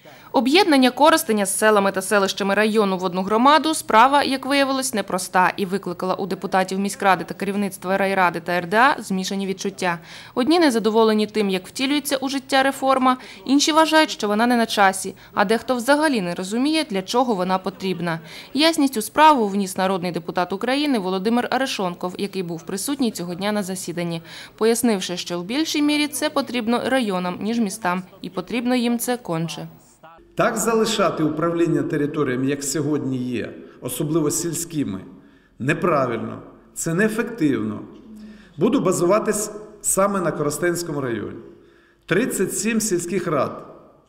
Об'єднання Коростеня з селами та селищами району в одну громаду – справа, як виявилось, непроста і викликала у депутатів міськради та керівництва райради та РДА змішані відчуття. Одні незадоволені тим, як втілюється у життя реформа, інші вважають, що вона не на часі, а дехто взагалі не розуміє, для чого вона потрібна. Ясність у справу вніс народний депутат України Володимир Арешонков, який був присутній цього дня на засіданні, пояснивши, що в більшій мірі це потрібно районам, ніж містам, і потрібно їм це конче. Так залишати управління територіями, як сьогодні є, особливо сільськими, неправильно, це неефективно. Буду базуватись саме на Коростенському районі. 37 сільських рад.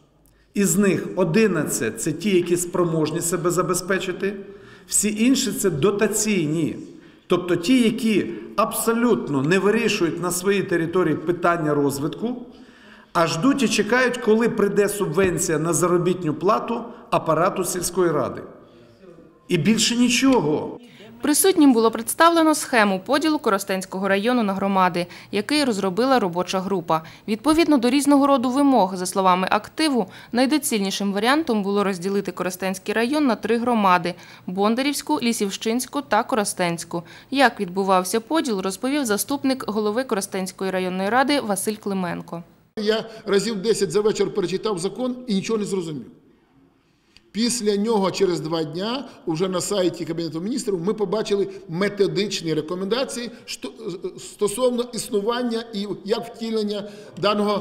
Із них 11 – це ті, які спроможні себе забезпечити, всі інші – це дотаційні. Тобто ті, які абсолютно не вирішують на своїй території питання розвитку, а ждуть і чекають, коли прийде субвенція на заробітну плату апарату сільської ради. І більше нічого. Присутнім було представлено схему поділу Коростенського району на громади, який розробила робоча група. Відповідно до різного роду вимог, за словами активу, найдоцільнішим варіантом було розділити Коростенський район на 3 громади – Бондарівську, Лісівщинську та Коростенську. Як відбувався поділ, розповів заступник голови Коростенської районної ради Василь Клименко. Я разів 10 за вечір перечитав закон і нічого не зрозумів. Після нього, через 2 дня, уже на сайті Кабінету міністрів, ми побачили методичні рекомендації стосовно існування і як втілення даного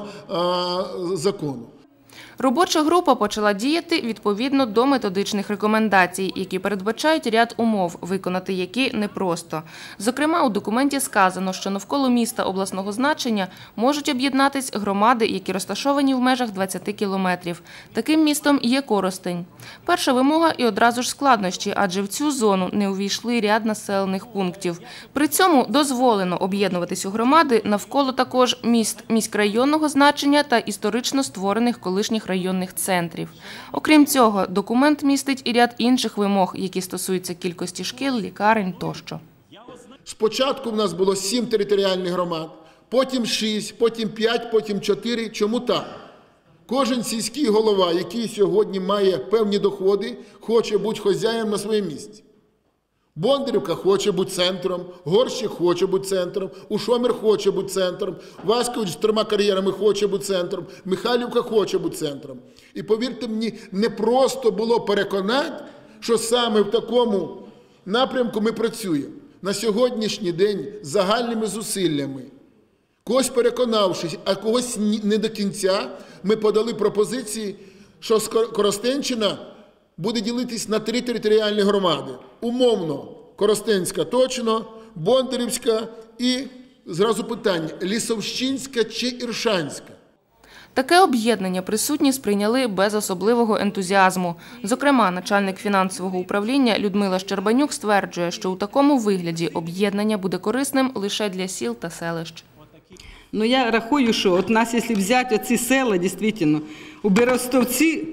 закону. Робоча група почала діяти відповідно до методичних рекомендацій, які передбачають ряд умов, виконати які непросто. Зокрема, у документі сказано, що навколо міста обласного значення можуть об'єднатись громади, які розташовані в межах 20 кілометрів. Таким містом є Коростень. Перша вимога і одразу ж складнощі, адже в цю зону не увійшли ряд населених пунктів. При цьому дозволено об'єднуватись у громади навколо також міст міськрайонного значення та історично створених колишніх районних центрів. Окрім цього, документ містить і ряд інших вимог, які стосуються кількості шкіл, лікарень тощо. Спочатку в нас було 7 територіальних громад, потім 6, потім 5, потім 4. Чому так? Кожен сільський голова, який сьогодні має певні доходи, хоче бути хазяєм на своєму місці. Бондарівка хоче бути центром, Горщик хоче бути центром, Ушомир хоче бути центром, Васькович з 3 кар'єрами хоче бути центром, Михайлівка хоче бути центром. І повірте мені, не просто було переконати, що саме в такому напрямку ми працюємо. На сьогоднішній день загальними зусиллями, когось переконавшись, а когось не до кінця, ми подали пропозиції, що Коростенщина буде ділитись на 3 територіальні громади. Умовно, Коростенська точно, Бондарівська і, зразу питання, Лісовщинська чи Іршанська. Таке об'єднання присутні сприйняли без особливого ентузіазму. Зокрема, начальник фінансового управління Людмила Щербанюк стверджує, що у такому вигляді об'єднання буде корисним лише для сіл та селищ. Ну, я рахую, що от нас, якщо взяти оці села, дійсно, у Берестовці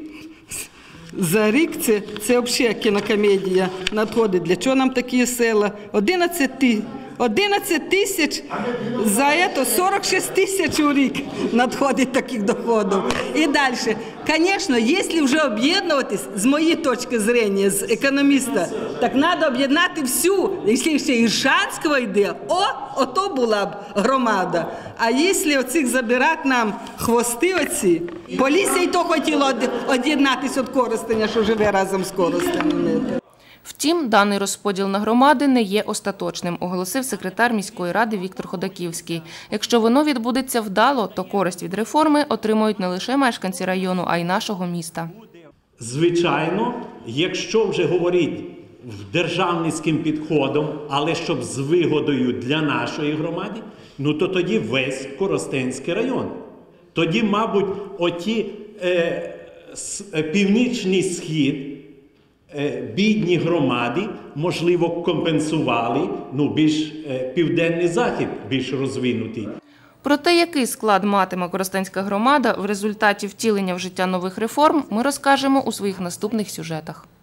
за рік це взагалі кінокомедія надходить. Для чого нам такі села? 11 тисяч, за це 46 тисяч у рік надходить таких доходів. І далі. Звісно, якщо вже об'єднуватись, з моєї точки зору, з економіста, так треба об'єднати всю. Якщо ще Іршанського йде, ото була б громада. А якщо оцих забирати нам хвости оці, Полісся й то хотіло об'єднатися від Коростеня, що живе разом з Коростенем. Втім, даний розподіл на громади не є остаточним, оголосив секретар міської ради Віктор Ходаківський. Якщо воно відбудеться вдало, то користь від реформи отримують не лише мешканці району, а й нашого міста. Звичайно, якщо вже говорити державницьким підходом, але щоб з вигодою для нашої громади, ну то тоді весь Коростенський район. Тоді, мабуть, оті північний схід, бідні громади, можливо, компенсували, більш південний захід, більш розвинутий. Про те, який склад матиме Коростенська громада в результаті втілення в життя нових реформ, ми розкажемо у своїх наступних сюжетах.